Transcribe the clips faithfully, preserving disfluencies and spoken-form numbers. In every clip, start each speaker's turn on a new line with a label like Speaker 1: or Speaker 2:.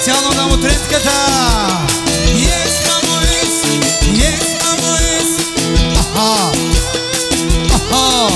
Speaker 1: Специално на мутренската. Yes, мамо, yes, yes, мамо, yes. Аха, аха.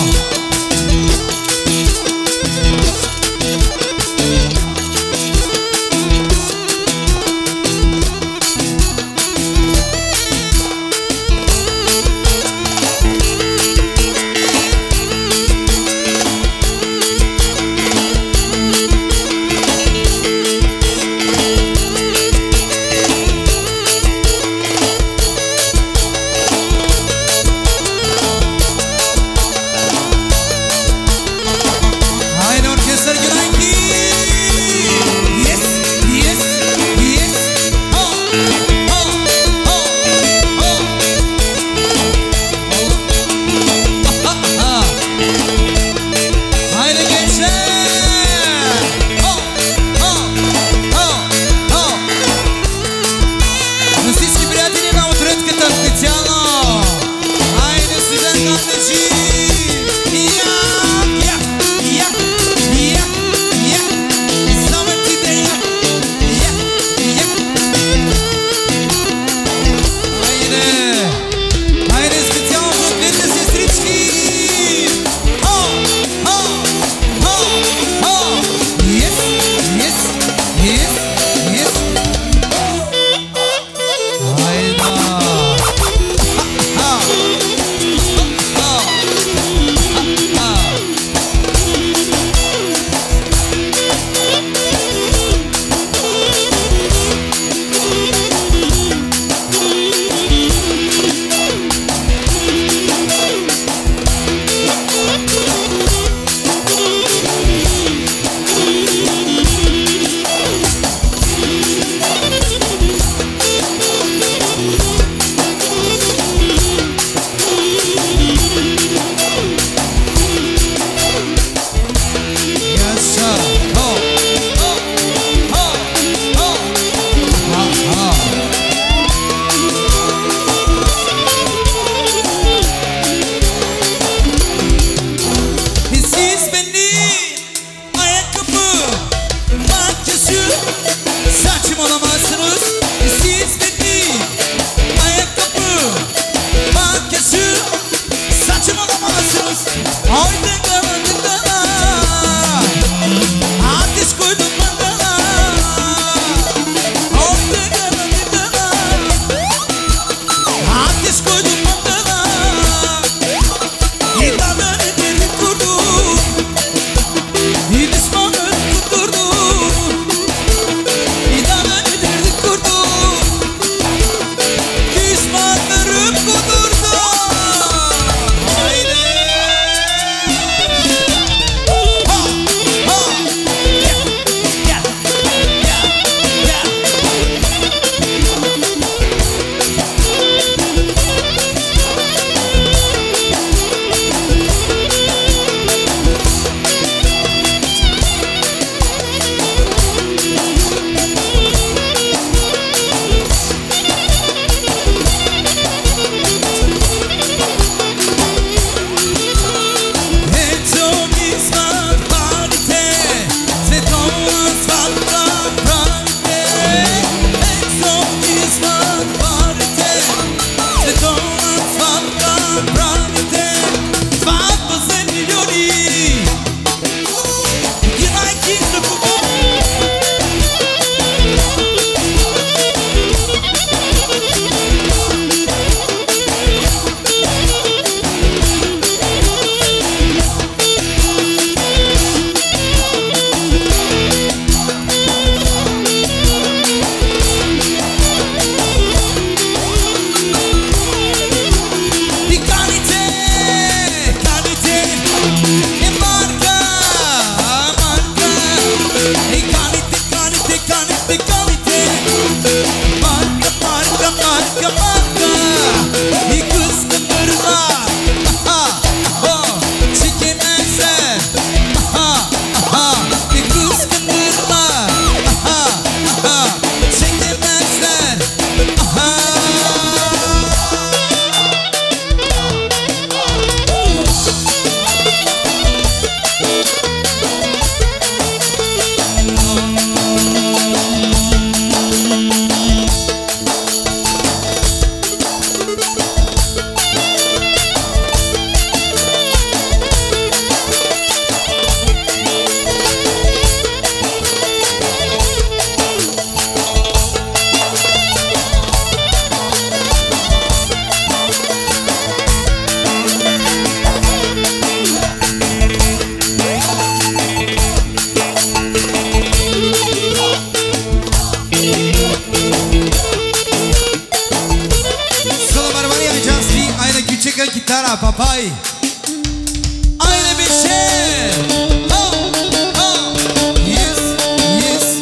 Speaker 1: Hai! Haydi bir şey! Oh! Oh! Yes! Yes!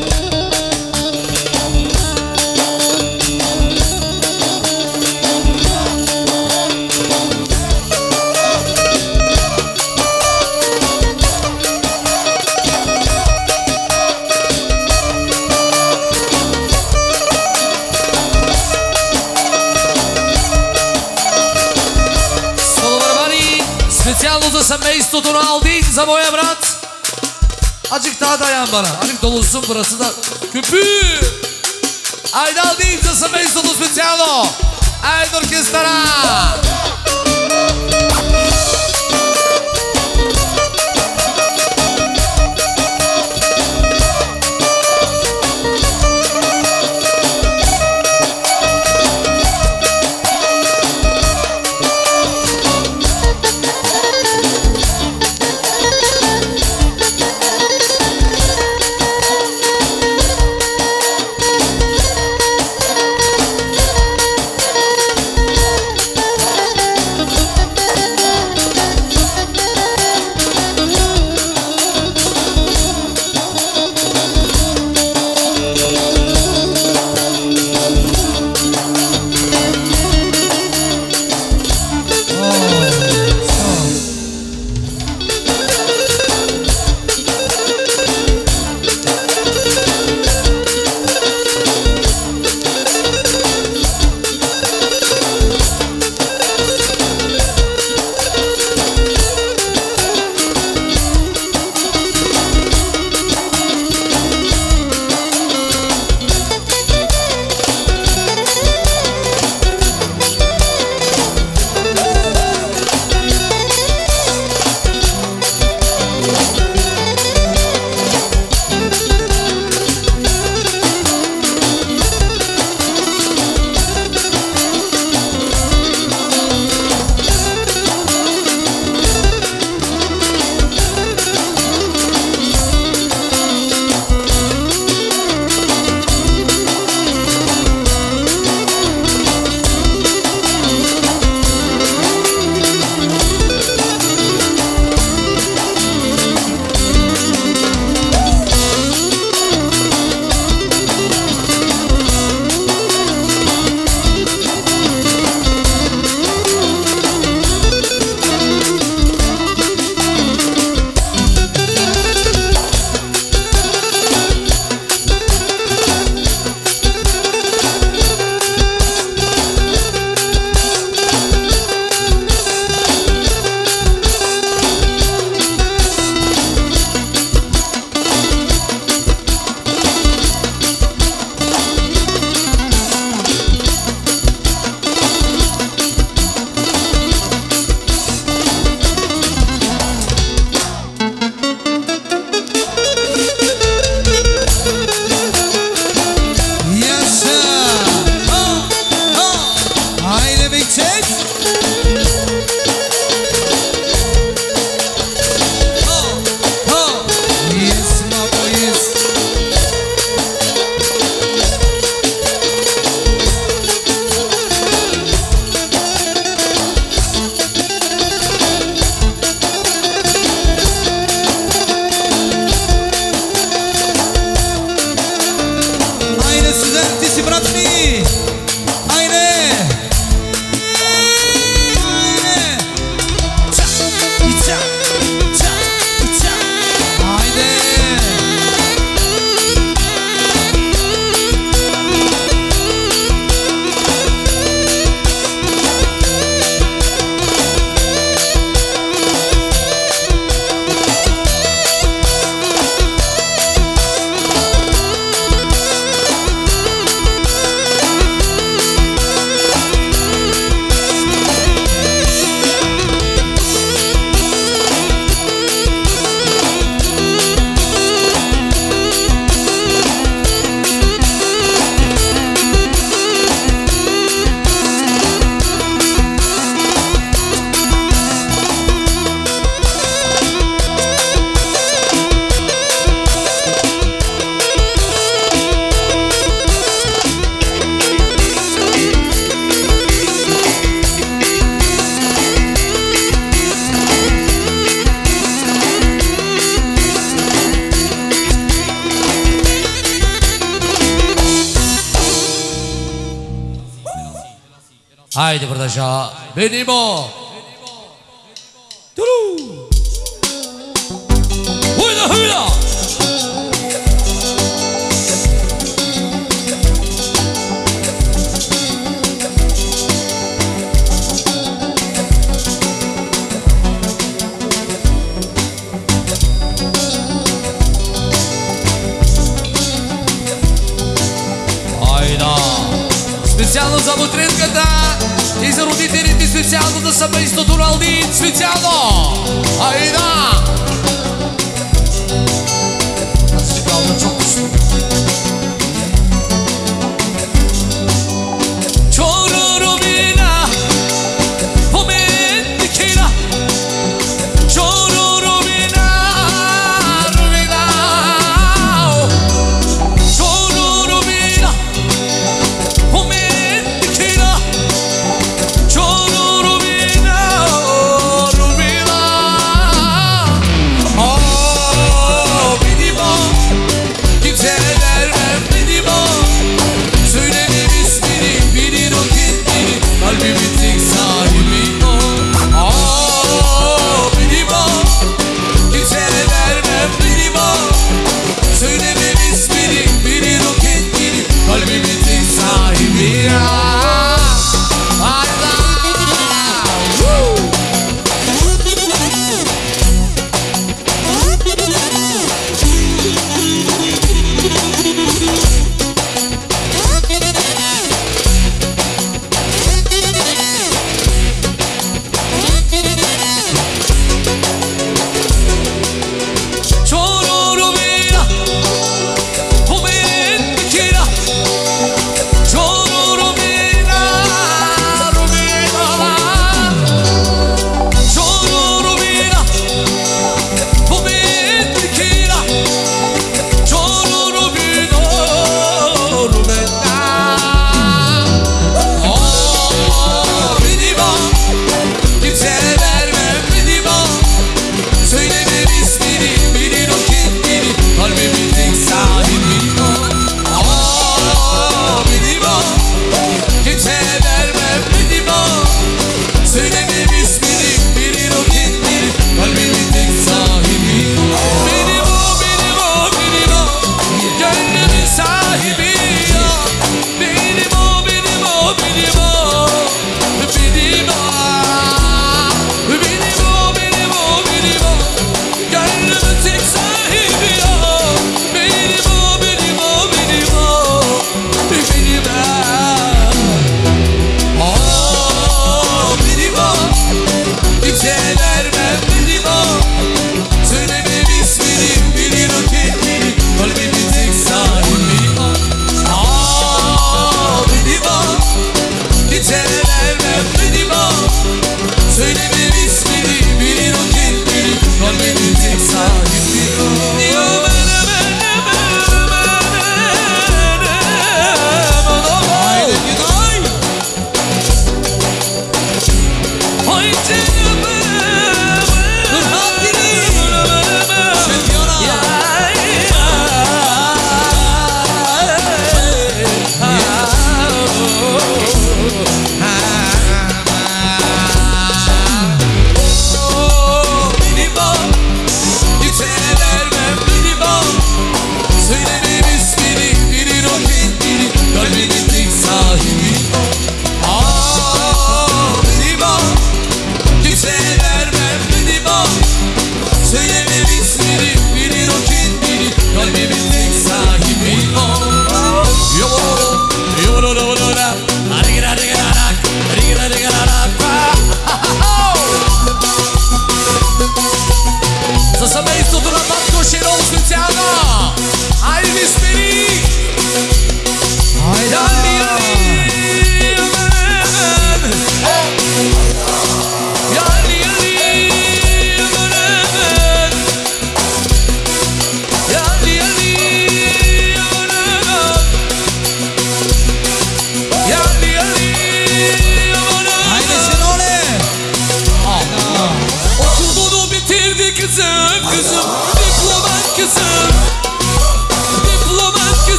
Speaker 2: Специално за семейството на Алдин, за моя брат. Acık daha dayan bana. Acık dolulsun burası da. Küpü. Haydi Aldin za семейството специално. Haydi orkestra. Haydi burada aşağı. Benim o. Duru. Huyla huyla.
Speaker 1: Специално за мутринката и за родителите, специално за семейството Ралдин, специално! Айда! Аз ще кажа да чукаш. Чорорубина, поменни кина, чорорубина, рубина, чорорубина, поменни кина, чорорубina, рубина. О, видимо, kimse ne der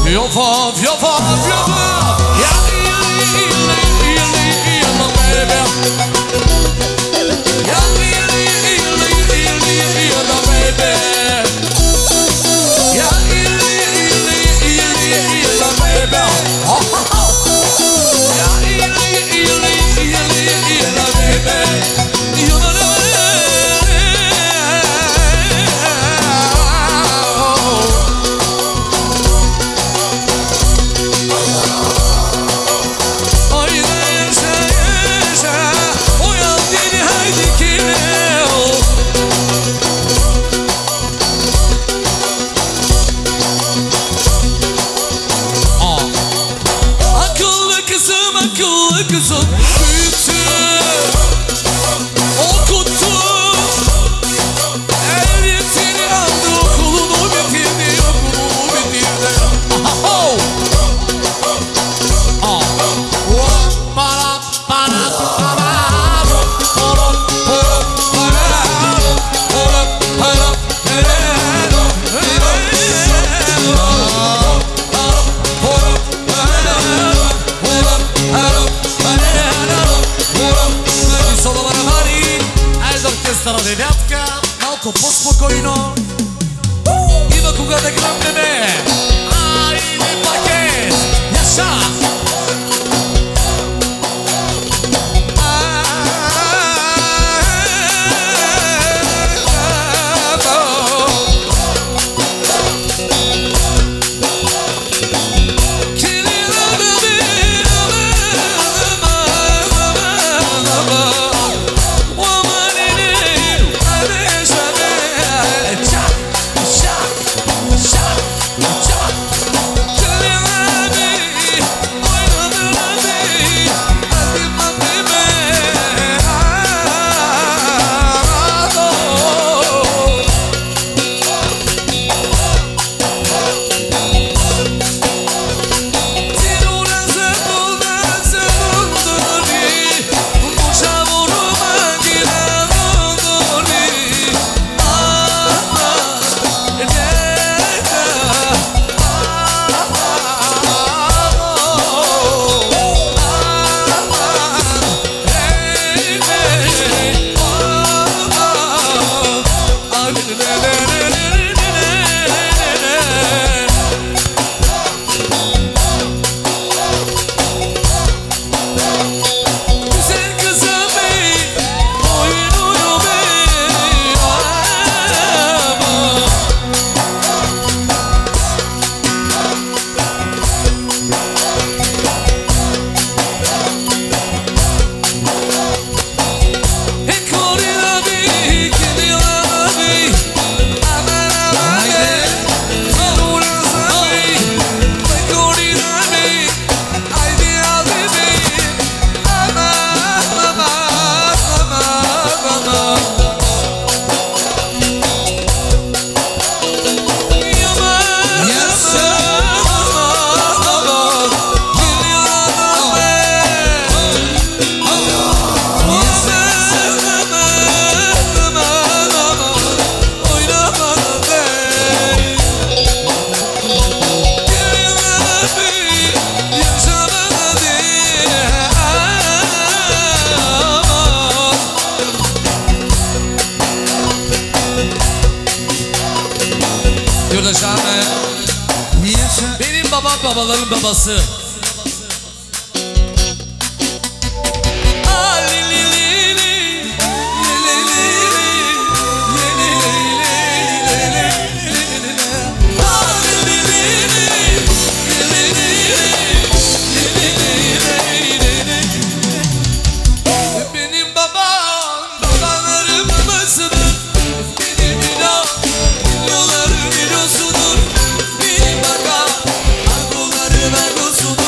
Speaker 2: Your fault, your fault, your fault. Yeah, yeah, yeah, yeah, yeah, my baby. Yeah, yeah, yeah, yeah, yeah, yeah, my baby. Yeah, yeah, yeah, yeah, yeah, my baby. Oh, yeah, yeah, yeah, yeah, yeah, my baby. You know the way. Kızım büyüktü, okuttu, ehliyetini aldı, okulunu bitirdi, okulunu bitirdi. Oh. Oh. Bana, bana, bana, ребятка, малко по-спокойно. Има кога да гръмнеме. Айде пакет, яша. Benim babam babaların babası. Benim babam babaların babasıdır. Benim inan milyonların milyonsudur. Benim babam argoların argosudur.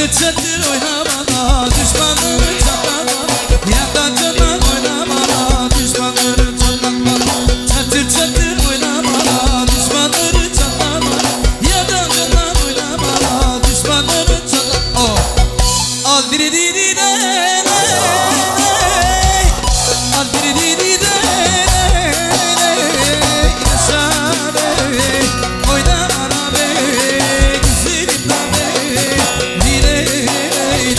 Speaker 3: Çatır çatır oyna bana, düşmanları çatlat bana. Yandan candan oyna bana, düşmanları çatlat bana. Çatır çatır oyna bana, düşmanları çatlat bana. Yandan candan oyna bana, düşmanları çatlat. Oh, al diri diri de, al diri diri de, yaşa be, oyna bana be, güzelim be, dile.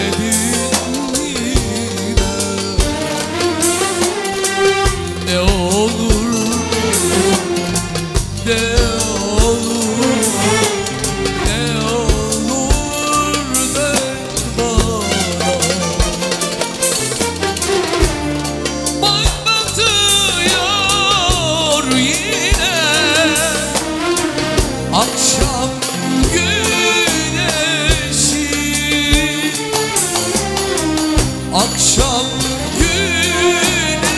Speaker 3: dönmedin yine. Ne olur, ne olur, ne olur dön bana. Bak batıyor yine akşam güneşi, akşam güneşi.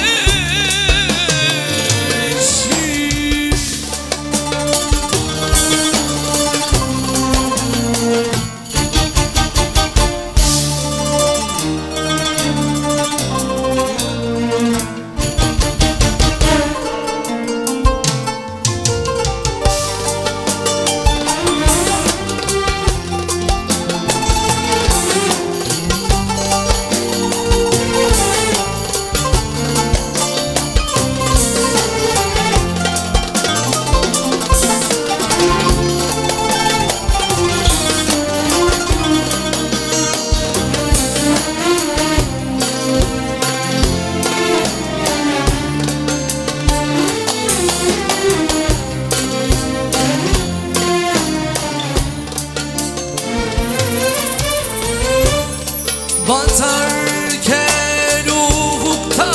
Speaker 3: Batarken ufukta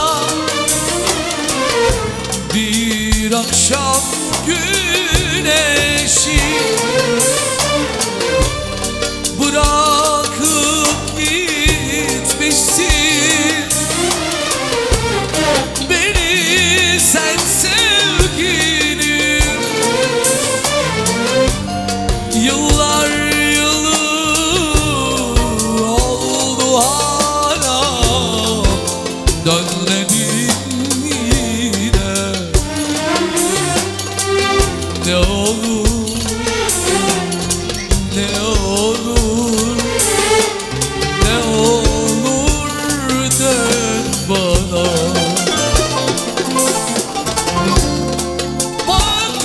Speaker 3: bir akşam güneşi, bırakıp gitmişsin beni sen sevgilim. Yıllar yılı oldu hala dönmedin yine. Ne olur, ne olur, ne olur dön bana. Bak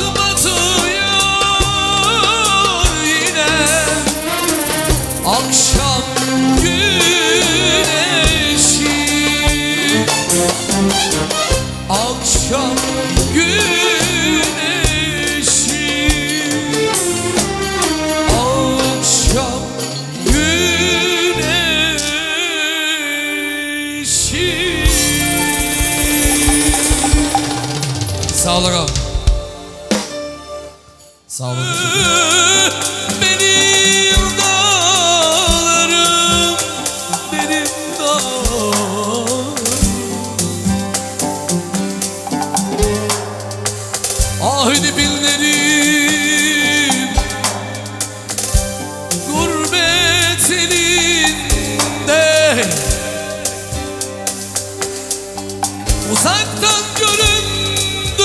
Speaker 3: batıyor yine akşam güneşi, akşam güneşi, akşam güneşi.
Speaker 2: Sağ olun. Sağ olun.
Speaker 3: Benim dağlarım, benim dağlarım. Ahdi binlerim gurbet elinde, uzaktan göründü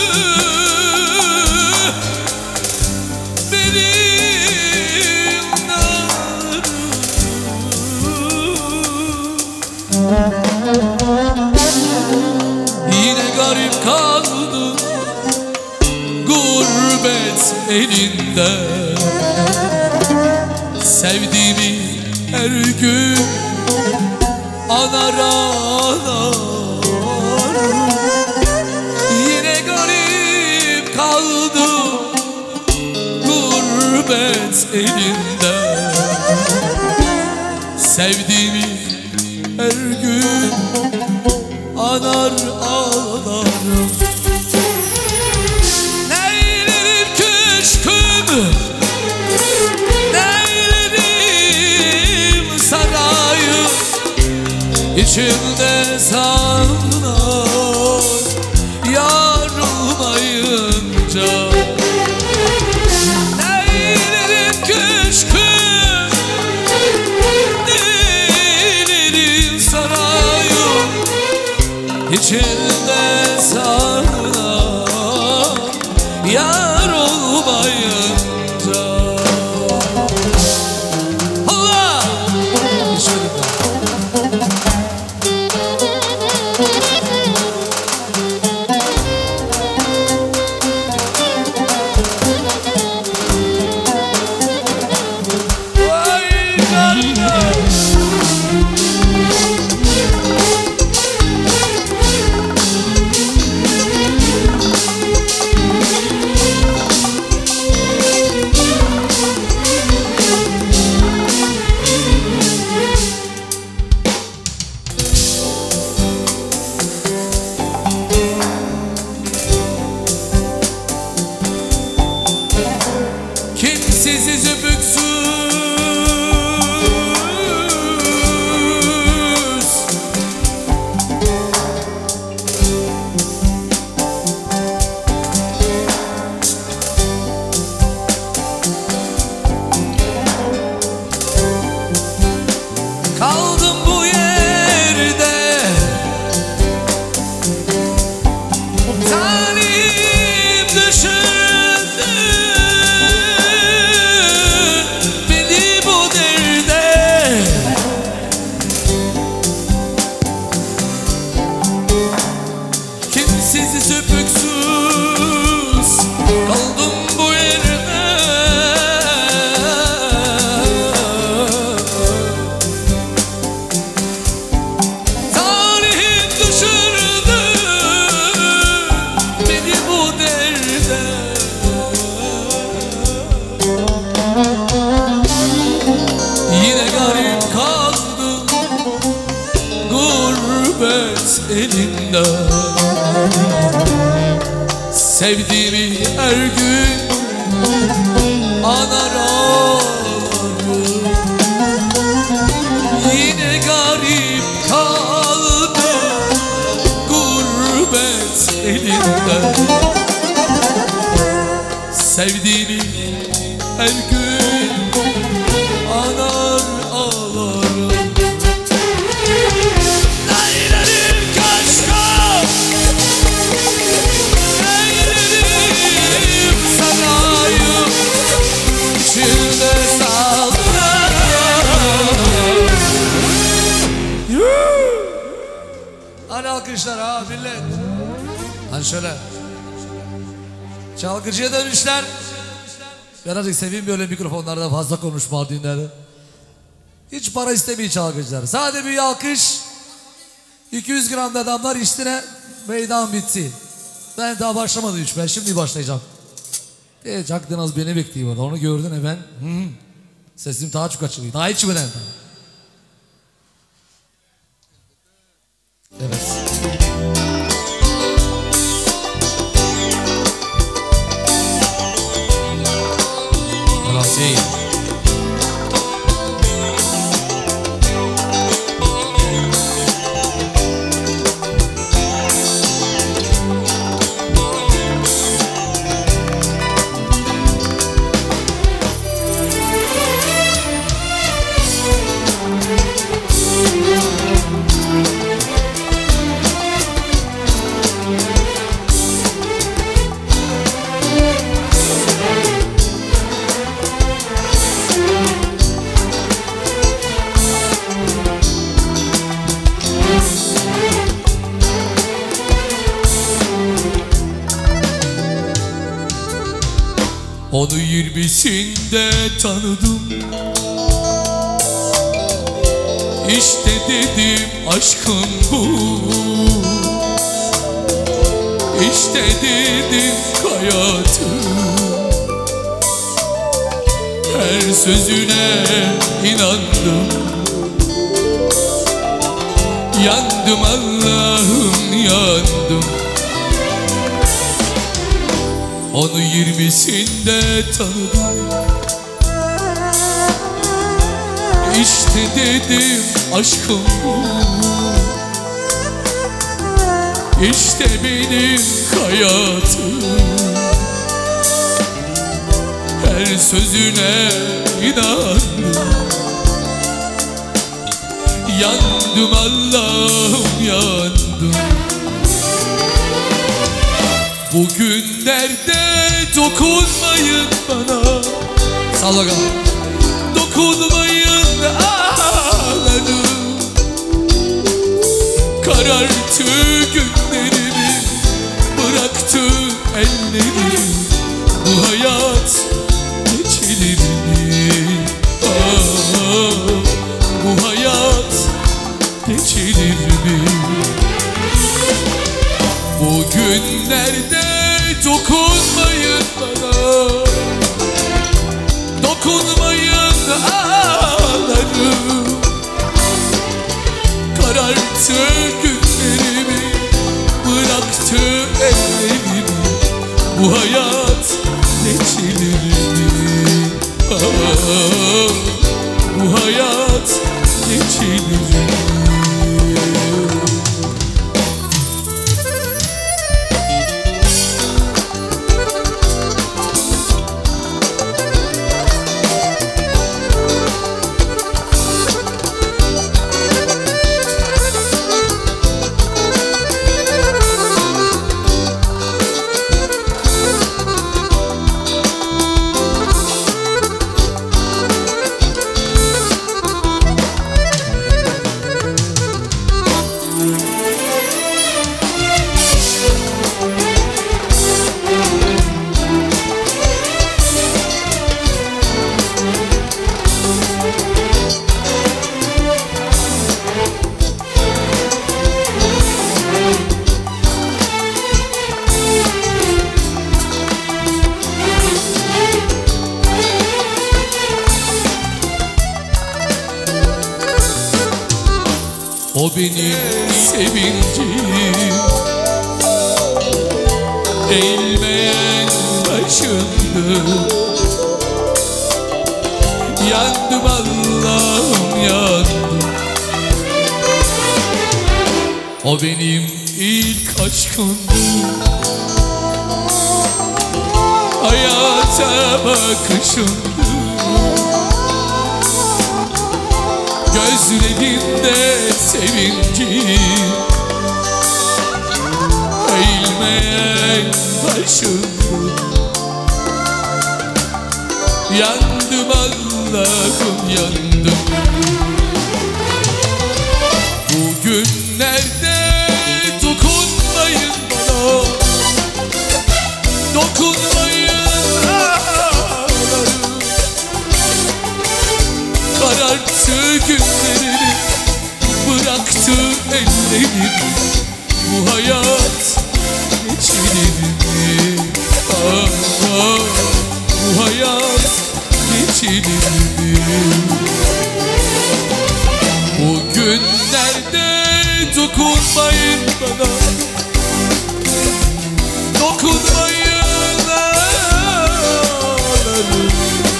Speaker 3: benim dağlarım. Yine garip kaldım gurbet elinde, sevdiğimi her gün anar ağlarım. Yine garip kaldım gurbet elinde, sevdiğimi her gün anar ağlarım. Neylerim köşküm, neylerim sarayım, içimde sana yar olmayınca. Neylerim köşküm, neylerim sarayım, içimde sana yar olmayınca. Allah! Vay canına!
Speaker 2: kaldım bu yerde. Talim düşürdü beni bu derde. Kimsiz söpüksüz kaldım bu yerde. Talihim düşürdü beni bu derde. Yine garip kaldım gurbet elinde. Sevdiğimi her gün anar ağlarım. Yine garip kaldım gurbet elinde. Sevdiğimi her gün anar ağlarım. Neylerim kaşkam, neylerim sarayım, içinde saldıran. Hani alkışlar ha millet. Hani şöyle çalgıcıya dönüşler. Birazcık seveyim böyle mikrofonlarda fazla konuşma dinleri. Hiç para istemiyor çalgıcılar. Sadece bir alkış. iki yüz gram da adamlar içtine meydan bitti. Ben daha başlamadım hiç. Ben şimdi başlayacağım. E, Akdeniz beni bekliyor orada. Onu gördün hemen. Hmm. Sesim daha çok açılıyor. Daha içmeden. Evet. Grazie. Onu yirmisinde tanıdım. İşte dedim aşkım bu. İşte dedim hayatım. Her sözüne inandım. Yandım Allah'ım yandım. Onu yirmisinde tanıdım. İşte dedim aşkım bu. İşte benim hayatım. Her sözüne inandım. Yandım Allah'ım yandım. Bugünlerde dokunmayın bana. Sallaga. Dokunmayın ağlarım. Kararttı günlerimi, bıraktı ellerimi. Bu hayat geçilir mi? Ah, bu hayat geçilir mi? Bugünlerde dokunmayın bana. Dokunmayın ağlarım. Kararttı günlerimi, bıraktı ellerimi. Bu hayat geçilir mi? Ah, bu hayat geçilir mi?
Speaker 1: O benim sevincim, eğilmeyen başımdı. Yandım Allah'ım yandım. O benim ilk aşkımdı. Hayata bakışımdı. Gözlerinde sevincim, eğilmeyen başımdı. Yandım Allah'ım yandım. Bugünlerde dokunmayın bana, dokunmayın ağlarım. Kararttı günlerimi, bıraktı ellerimi. Bu hayat geçilir mi? Ah, ah, bu hayat geçilir mi? Bugünlerde dokunmayın bana, dokunmayın ağlarım.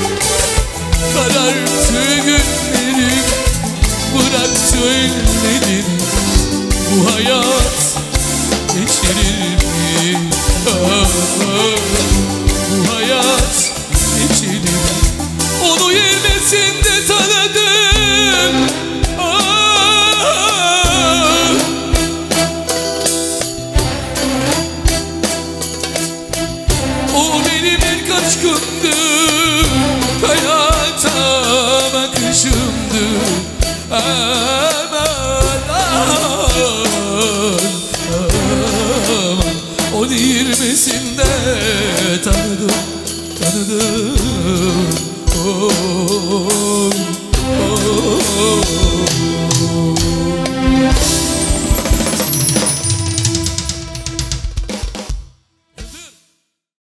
Speaker 1: Kararttı günlerim, bıraktı ellerim. Bu hayat geçirir mi? Ah, ah, bu hayat geçirir mi? Onu yirmisinde tanıdım. Ah, o benim ilk aşkımdı. Hayata bakışımdı. Aman aman aman. Onu yirmisinde tanıdım, tanıdım. Oh, oh, oh.